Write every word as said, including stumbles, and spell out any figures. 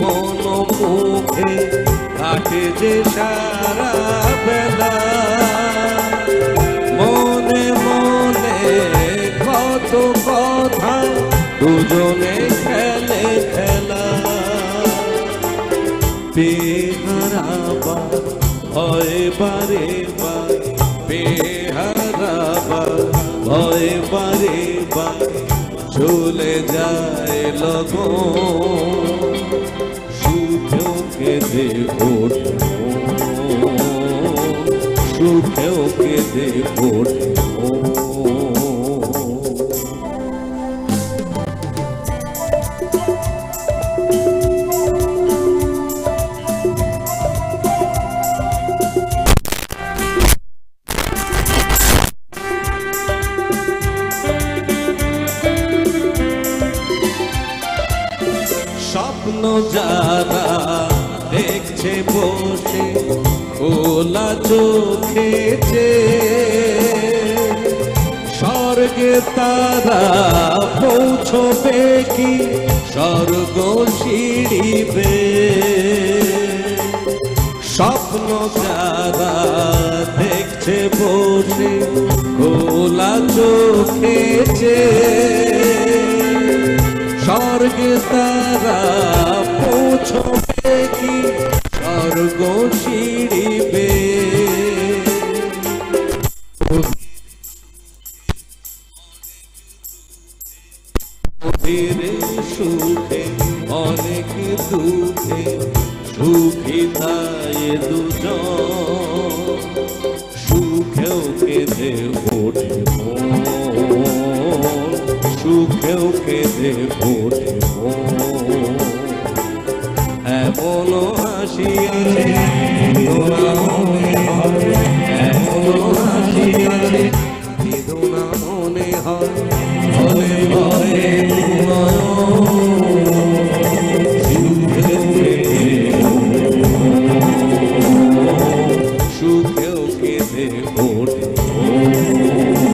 মন মুখে কাটে যে সারা বেলা, মনে মনে কত কথা দুজনে খেলে খেলা। বেহারাবা হয় বারে বার, বেহারাবা হয় বারে বার, চলে যায় লগন। সুখেও কেঁদে ওঠে মন, সুখেও কেঁদে ওঠে মন। স্বপ্ন যারা দেখছে বসে খোলা চোখে যে, স্বর্গে তারা পৌঁছবে কি স্বর্গ সিঁড়িবে। স্বপ্ন যারা দেখছে বসে খোলা চোখে যে, স্বর্গে তারা পৌঁছবে কি স্বর্গ সিঁড়িবে। ধীরে সুখে অনেক দুঃখে সুখী তাই দুজন, সুখেও কেঁদে ওঠে মন, সুখেও কেঁদে ওঠে মন। এমন হাসি তোরা